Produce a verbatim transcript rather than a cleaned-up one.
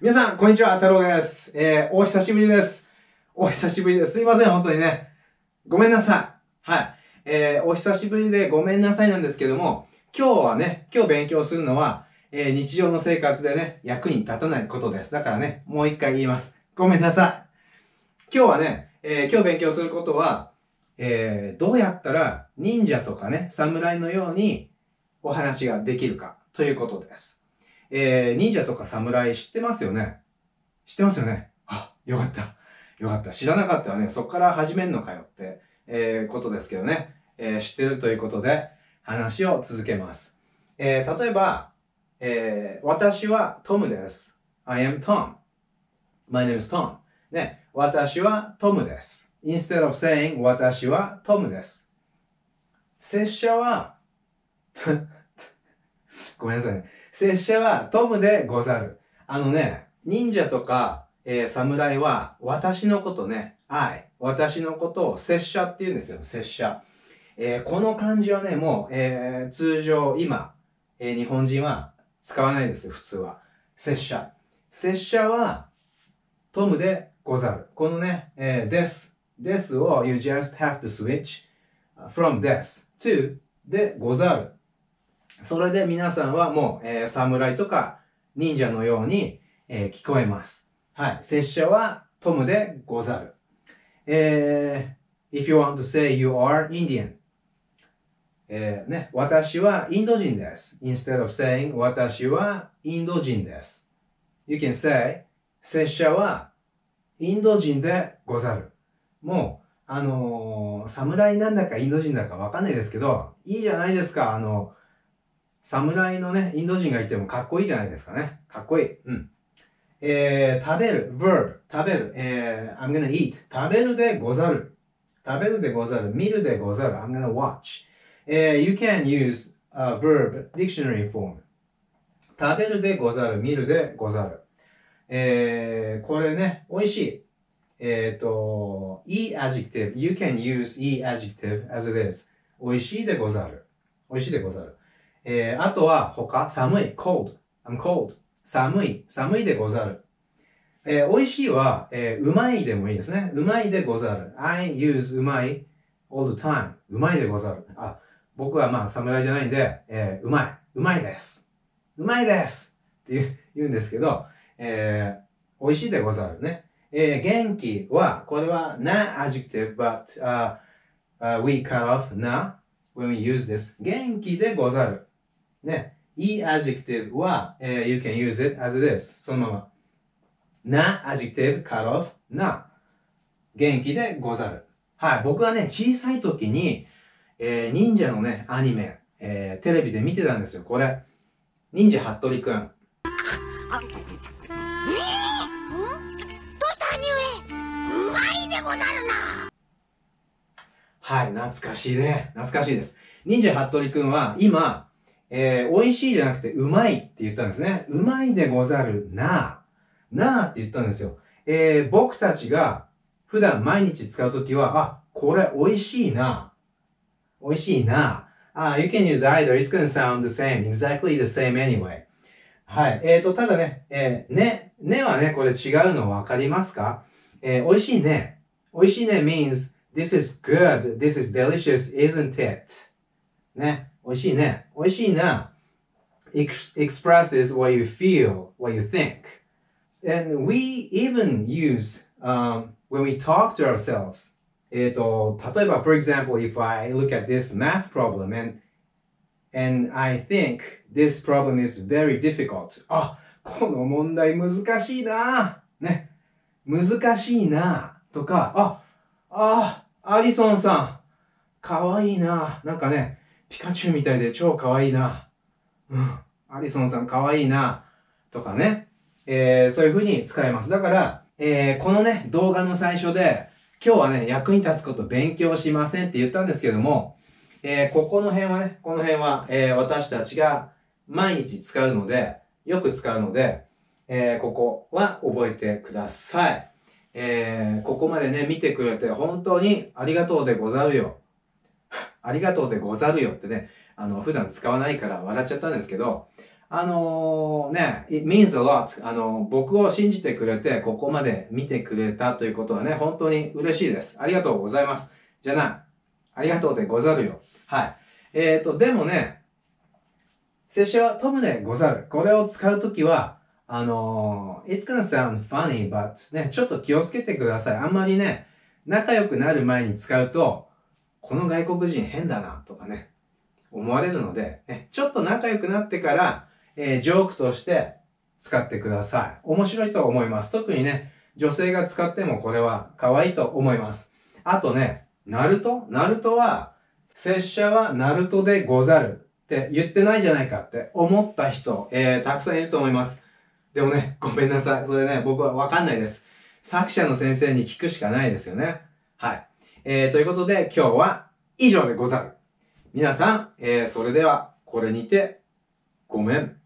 皆さん、こんにちは、太郎です。えー、お久しぶりです。お久しぶりです。すいません、本当にね。ごめんなさい。はい。えー、お久しぶりでごめんなさいなんですけども、今日はね、今日勉強するのは、えー、日常の生活でね、役に立たないことです。だからね、もう一回言います。ごめんなさい。今日はね、えー、今日勉強することは、えー、どうやったら忍者とかね、侍のようにお話ができるかということです。えー、忍者とか侍知ってますよね？知ってますよね？あ、よかった。よかった。知らなかったらね、そこから始めるのかよって、えー、ことですけどね、えー。知ってるということで、話を続けます。えー、例えば、えー、私はトムです。I am Tom.My name is Tom. ね、私はトムです。Instead of saying 私はトムです。拙者は、ごめんなさいね。拙者はトムでござる。あのね、忍者とか、えー、侍は、私のことね、I、私のことを拙者って言うんですよ、拙者。えー、この漢字はね、もう、えー、通常、今、えー、日本人は使わないです、普通は。拙者。拙者は、トムでござる。このね、えー、です。ですを、you just have to switch from this to でござる。それで皆さんはもう、えー、侍とか忍者のように、えー、聞こえます。はい。拙者はトムでござる。えー、if you want to say you are Indian、えー、ね、私はインド人です。instead of saying 私はインド人です。you can say 拙者はインド人でござる。もう、あのー、侍なんだかインド人だかわかんないですけど、いいじゃないですか。あの、侍のね、インド人がいてもかっこいいじゃないですかね。かっこいい。うん。えー、食べる、verb、食べる、えー、I'm gonna eat。食べるでござる。食べるでござる。見るでござる。I'm gonna watch。えー、you can use a verb dictionary form。食べるでござる。見るでござる。えー、これね、美味しい。えっ、ー、と、いい adjective。You can use いい adjective as it is。美味しいでござる。美味しいでござる。えー、あとは他、寒い、cold。I'm cold。寒い、寒いでござる。えー、美味しいは、えー、うまいでもいいですね。うまいでござる。I use うまい all the time。うまいでござる。あ、僕はまあ侍じゃないんで、えー、うまい。うまいです。うまいですって言う言うんですけど、えー、美味しいでござるね。えー、元気は、これは not adjective, but、uh, uh, we cut off na when we use this. 元気でござる。ね。いい adjective は、えー、you can use it as it is. そのまま。な adjective cut off な。元気でござる。はい。僕はね、小さい時に、えー、忍者のね、アニメ、えー、テレビで見てたんですよ。これ。忍者ハットリくん。 どうした兄上？うまいでござるな。 はい。懐かしいね。懐かしいです。忍者ハットリくんは、今、えー、美味しいじゃなくて、うまいって言ったんですね。うまいでござるな。なって言ったんですよ。えー、僕たちが普段毎日使うときは、あ、これ美味しいな。美味しいな。あ、you can use either. It's gonna sound the same. Exactly the same anyway. はい。えーと、ただね、えー、ね、ねはね、これ違うのわかりますか？えー、美味しいね。美味しいね means, this is good, this is delicious, isn't it? ね。美味しいね。美味しいな。expresses what you feel, what you think. And we even use, um, when we talk to ourselves. えっと、例えば、for example, if I look at this math problem and, and I think this problem is very difficult. あ、この問題難しいな。ね。難しいな。とか、あ、あ、アリソンさん、かわいいな。なんかね、ピカチュウみたいで超かわいいな。うん。アリソンさんかわいいな。とかね。えー、そういう風に使えます。だから、えー、このね、動画の最初で、今日はね、役に立つこと勉強しませんって言ったんですけども、えー、ここの辺はね、この辺は、えー、私たちが毎日使うので、よく使うので、えー、ここは覚えてください。えー、ここまでね、見てくれて本当にありがとうでござるよ。ありがとうでござるよってね、あの、普段使わないから笑っちゃったんですけど、 あのー、ね、it means a lot. あのー、僕を信じてくれて、ここまで見てくれたということはね、本当に嬉しいです。ありがとうございます。じゃな、ありがとうでござるよ。はい。えーと、でもね、拙者はトムでござる。これを使うときは、あのー、it's gonna sound funny, but ね、ちょっと気をつけてください。あんまりね、仲良くなる前に使うと、この外国人変だな、とかね、思われるので、ね、ちょっと仲良くなってから、えー、ジョークとして使ってください。面白いと思います。特にね、女性が使ってもこれは可愛いと思います。あとね、ナルトナルトは、拙者はナルトでござるって言ってないじゃないかって思った人、えー、たくさんいると思います。でもね、ごめんなさい。それね、僕はわかんないです。作者の先生に聞くしかないですよね。はい。えー、ということで今日は以上でござる。皆さん、えー、それではこれにてごめん。